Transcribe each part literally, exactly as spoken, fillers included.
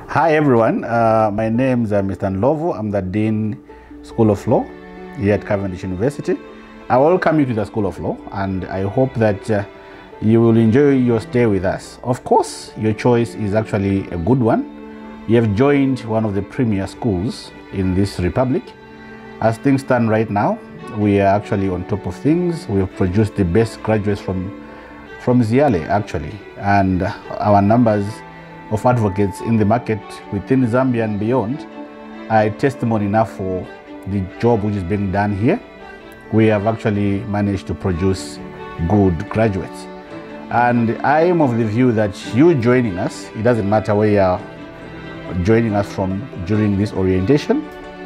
Hi everyone, uh, my name is uh, Mister Ndlovu. I'm the Dean School of Law here at Cavendish University. I welcome you to the School of Law, and I hope that uh, you will enjoy your stay with us. Of course, your choice is actually a good one. You have joined one of the premier schools in this republic. As things stand right now, we are actually on top of things. We have produced the best graduates from, from Ziale actually, and our numbers of advocates in the market within Zambia and beyond are a testimony enough for the job which is being done here. We have actually managed to produce good graduates. And I am of the view that you joining us, it doesn't matter where you are joining us from during this orientation.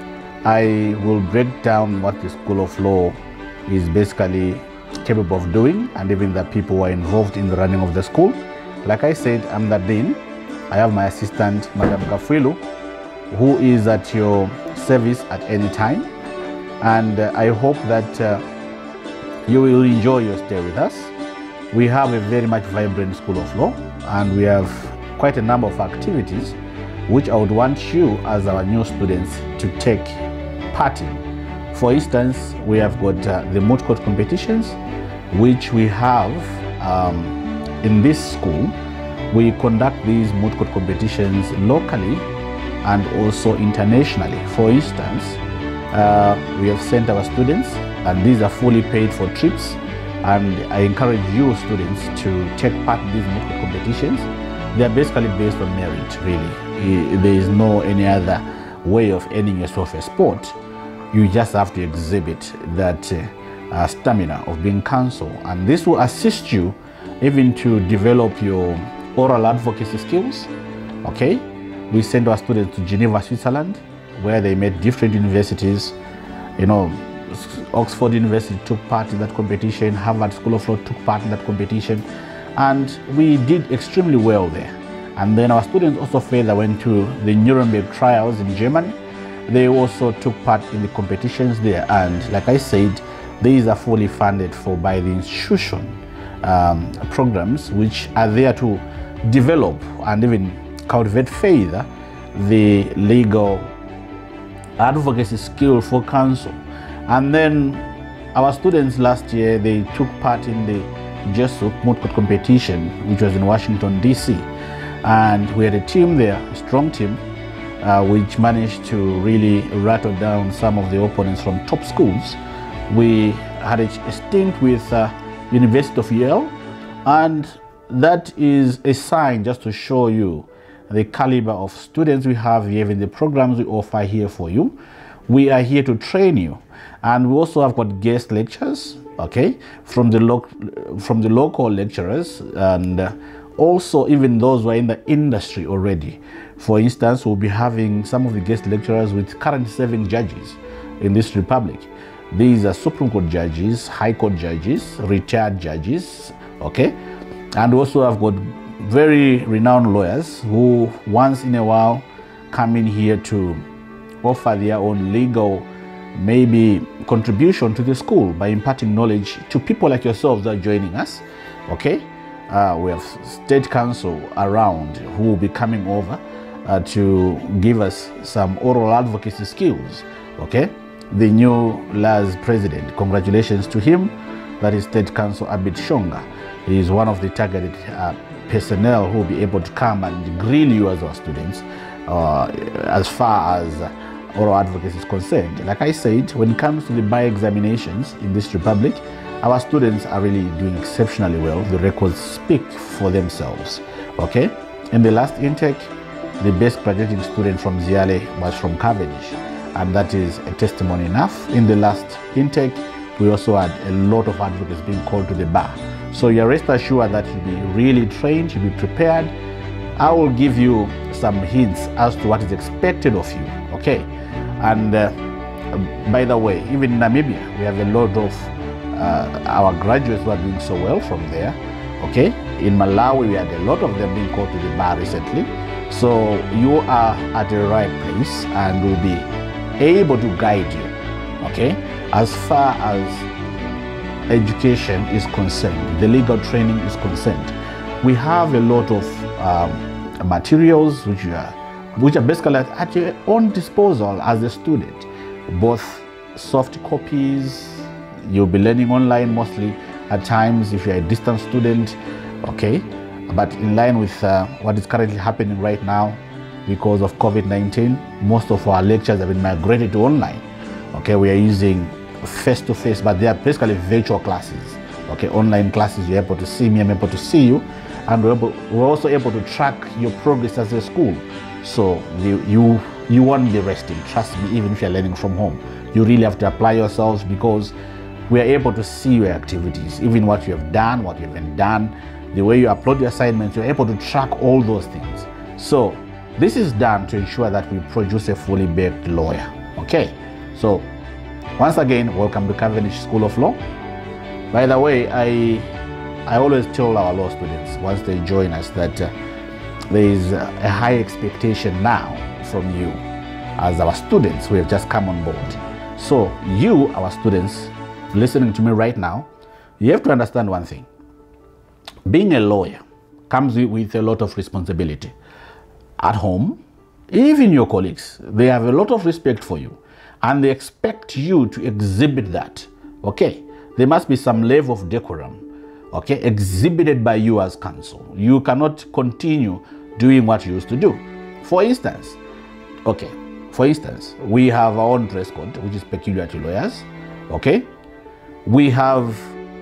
I will break down what the School of Law is basically capable of doing, and even the people who are involved in the running of the school. Like I said, I'm the Dean. I have my assistant, Madam Gafwilu, who is at your service at any time. And uh, I hope that uh, you will enjoy your stay with us. We have a very much vibrant School of Law, and we have quite a number of activities which I would want you as our new students to take part in. For instance, we have got uh, the moot court competitions, which we have um, in this school. We conduct these moot court competitions locally and also internationally. For instance, uh, we have sent our students, and these are fully paid for trips, and I encourage you students to take part in these moot court competitions. They are basically based on merit, really. There is no any other way of earning yourself a sport. You just have to exhibit that uh, stamina of being counsel, and this will assist you even to develop your oral advocacy skills. Okay, we send our students to Geneva, Switzerland, where they met different universities. You know, Oxford University took part in that competition, Harvard School of Law took part in that competition, and we did extremely well there. And then our students also further went to the Nuremberg trials in Germany. They also took part in the competitions there, and like I said, these are fully funded for by the institution um, programs which are there to develop and even cultivate further the legal advocacy skill for counsel. And then our students last year, they took part in the JESUP moot court competition, which was in Washington, D C. And we had a team there, a strong team, uh, which managed to really rattle down some of the opponents from top schools. We had a, a stint with uh, University of Yale, and that is a sign just to show you the caliber of students we have here, even the programs we offer here for you. We are here to train you, and we also have got guest lectures, okay, from the, lo from the local lecturers, and uh, also even those who are in the industry already. For instance, we'll be having some of the guest lecturers with current serving judges in this republic. These are Supreme Court judges, High Court judges, retired judges, okay? And also I've got very renowned lawyers who once in a while come in here to offer their own legal maybe contribution to the school by imparting knowledge to people like yourselves that are joining us, okay? Uh, we have state counsel around who will be coming over uh, to give us some oral advocacy skills, okay? The new L A S president, congratulations to him. That is State Counsel Abid Shonga. He is one of the targeted uh, personnel who will be able to come and grill you as our students uh, as far as uh, oral advocacy is concerned. Like I said, when it comes to the bar examinations in this republic, our students are really doing exceptionally well. The records speak for themselves, okay? In the last intake, the best graduating student from Ziale was from Cavendish, and that is a testimony enough. In the last intake, we also had a lot of advocates being called to the bar. So you're rest assured that you'll be really trained, you'll be prepared. I will give you some hints as to what is expected of you, okay? And uh, by the way, even in Namibia, we have a lot of uh, our graduates who are doing so well from there, okay? In Malawi, we had a lot of them being called to the bar recently. So you are at the right place, and we'll be able to guide you, okay? As far as education is concerned, the legal training is concerned, we have a lot of um, materials which are which are basically at your own disposal as a student. Both soft copies, you'll be learning online mostly at times if you're a distance student, okay? But in line with uh, what is currently happening right now because of COVID nineteen, most of our lectures have been migrated to online. Okay, we are using face-to-face, but they are basically virtual classes. Okay, online classes, you're able to see me, I'm able to see you, and we're, able, we're also able to track your progress as a school. So you, you, you won't be resting, trust me, even if you're learning from home. You really have to apply yourselves because we are able to see your activities, even what you have done, what you haven't done, the way you upload your assignments, you're able to track all those things. So this is done to ensure that we produce a fully baked lawyer. Okay, so once again, welcome to Cavendish School of Law. By the way, I I always tell our law students once they join us that uh, there is a high expectation now from you as our students who have just come on board. So you, our students, listening to me right now, you have to understand one thing. Being a lawyer comes with a lot of responsibility. At home, even your colleagues, they have a lot of respect for you and they expect you to exhibit that. Okay, there must be some level of decorum, okay, exhibited by you as counsel. You cannot continue doing what you used to do. For instance, okay, for instance, we have our own dress code, which is peculiar to lawyers, okay? We have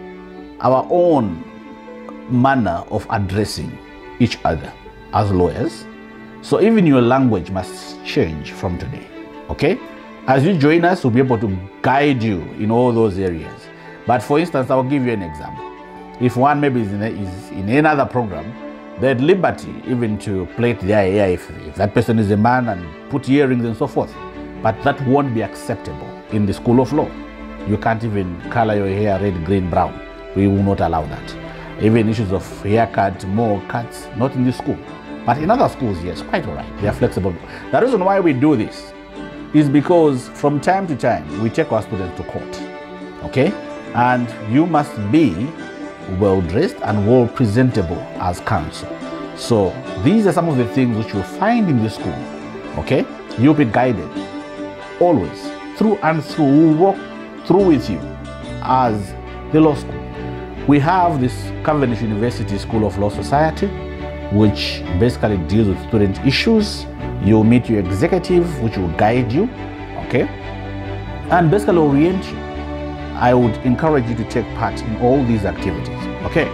our own manner of addressing each other as lawyers. So even your language must change from today, okay? As you join us, we'll be able to guide you in all those areas. But for instance, I'll give you an example. If one maybe is in, a, is in another program, they're at liberty even to plait their hair if, if that person is a man and put earrings and so forth. But that won't be acceptable in the School of Law. You can't even color your hair red, green, brown. We will not allow that. Even issues of haircut, more cuts, not in this school. But in other schools, yes, quite all right. They are flexible. The reason why we do this is because from time to time, we take our students to court, okay? And you must be well-dressed and well-presentable as counsel. So these are some of the things which you'll find in the school, okay? You'll be guided always, through and through. We'll walk through with you as the law school. We have this Cavendish University School of Law Society, which basically deals with student issues. You'll meet your executive, which will guide you, okay, and basically orient you. I would encourage you to take part in all these activities, okay?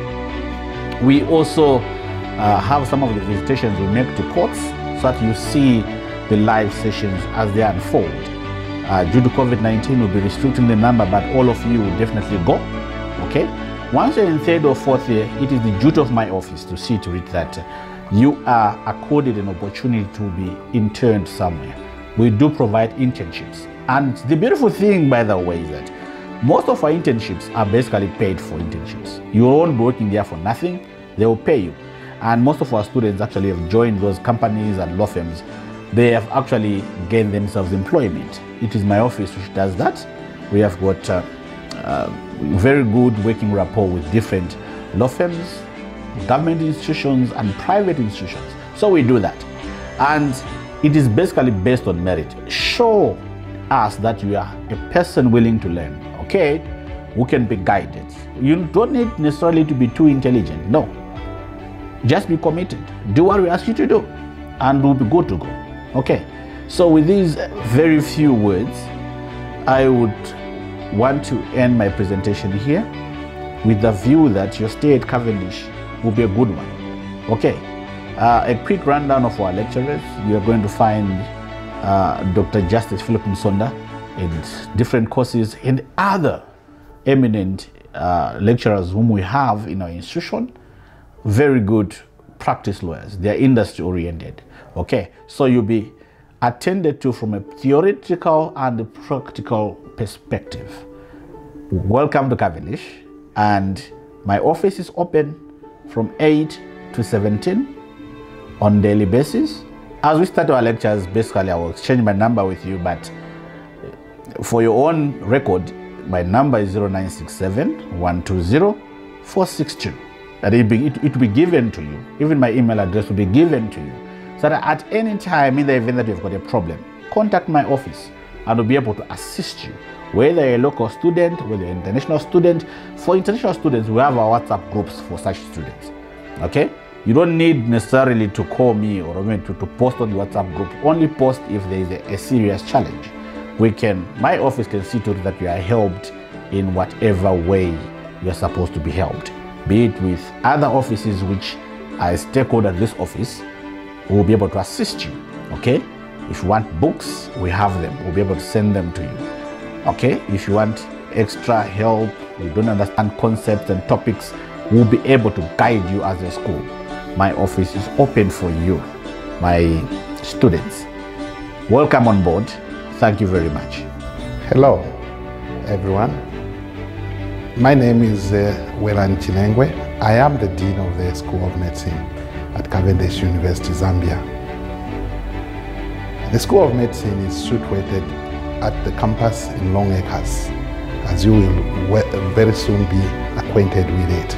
We also uh, have some of the visitations we make to courts so that you see the live sessions as they unfold. Uh, due to COVID nineteen, we'll be restricting the number, but all of you will definitely go, okay? Once you're in third or fourth year, it is the duty of my office to see to it that you are accorded an opportunity to be interned somewhere. We do provide internships. And the beautiful thing, by the way, is that most of our internships are basically paid for internships. You won't be working there for nothing, they will pay you. And most of our students actually have joined those companies and law firms. They have actually gained themselves employment. It is my office which does that. We have got uh, uh, very good working rapport with different law firms, government institutions, and private institutions. So we do that. And it is basically based on merit. Show us that you are a person willing to learn, okay, who can be guided. You don't need necessarily to be too intelligent, no. Just be committed. Do what we ask you to do, and we'll be good to go, okay? So with these very few words, I would want to end my presentation here with the view that your stay at Cavendish will be a good one, okay? Uh, a quick rundown of our lecturers. You are going to find uh, Doctor Justice Philip Msonda in different courses and other eminent uh, lecturers whom we have in our institution. Very good practice lawyers. They are industry oriented, okay? So you'll be attended to from a theoretical and a practical perspective. Welcome to Cavendish, and my office is open from eight to seventeen on daily basis. As we start our lectures, basically I will exchange my number with you, but for your own record, my number is zero nine six seven, one two zero, four six two. And it, be, it, it will be given to you. Even my email address will be given to you so that at any time in the event that you've got a problem, contact my office and we'll be able to assist you. Whether you're a local student, whether you're an international student. For international students, we have our WhatsApp groups for such students. Okay? You don't need necessarily to call me or to, to post on the WhatsApp group. Only post if there is a, a serious challenge. We can, my office can see to it that you are helped in whatever way you're supposed to be helped. Be it with other offices which are a stakeholder at this office, we will be able to assist you. Okay? If you want books, we have them. We'll be able to send them to you. Okay, if you want extra help, you don't understand concepts and topics, we'll be able to guide you as a school. My office is open for you, my students. Welcome on board. Thank you very much. Hello, everyone. My name is uh, Welan Chinengwe. I am the Dean of the School of Medicine at Cavendish University, Zambia. The School of Medicine is situated at the campus in Long Acres, as you will very soon be acquainted with it.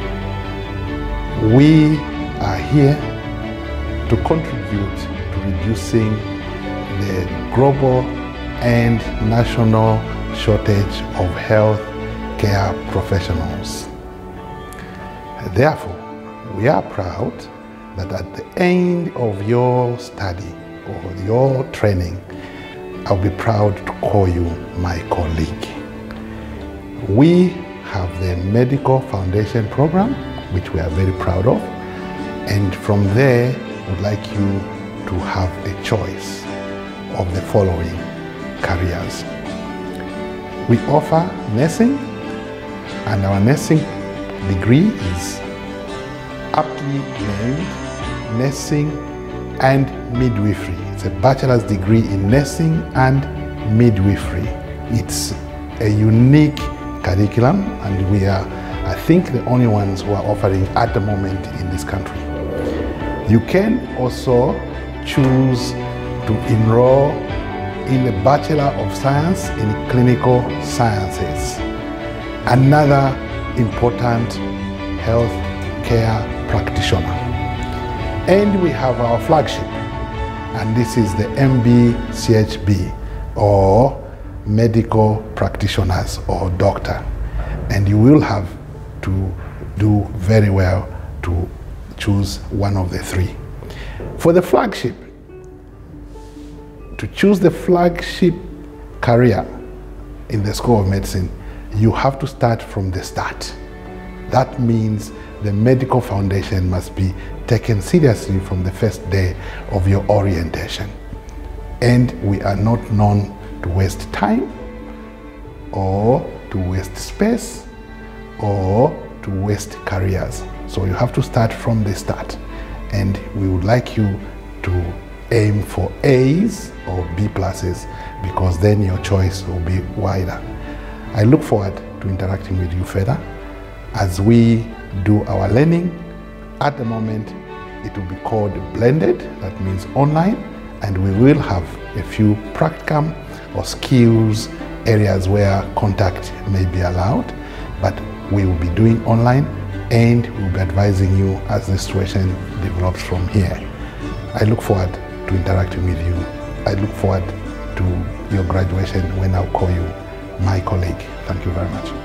We are here to contribute to reducing the global and national shortage of health care professionals. Therefore, we are proud that at the end of your study or your training, I'll be proud to call you my colleague. We have the Medical Foundation Program, which we are very proud of, and from there, would like you to have a choice of the following careers. We offer nursing, and our nursing degree is aptly named Nursing and Midwifery. It's a bachelor's degree in nursing and midwifery. It's a unique curriculum, and we are, I think, the only ones who are offering at the moment in this country. You can also choose to enroll in a Bachelor of Science in Clinical Sciences, another important health care practitioner. And we have our flagship, and this is the M B C H B, or Medical Practitioners or Doctor. And you will have to do very well to choose one of the three. For the flagship, to choose the flagship career in the School of Medicine, you have to start from the start. That means the medical foundation must be taken seriously from the first day of your orientation. And we are not known to waste time or to waste space or to waste careers. So you have to start from the start. And we would like you to aim for A's or B pluses, because then your choice will be wider. I look forward to interacting with you further as we do our learning. At the moment, it will be called blended, that means online, and we will have a few practicum or skills areas where contact may be allowed, but we will be doing online, and we'll be advising you as the situation develops from here. I look forward to interacting with you. I look forward to your graduation when I'll call you my colleague. Thank you very much.